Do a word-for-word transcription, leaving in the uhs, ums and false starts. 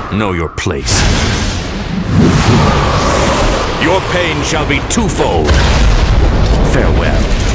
Know your place. Your pain shall be twofold. Farewell.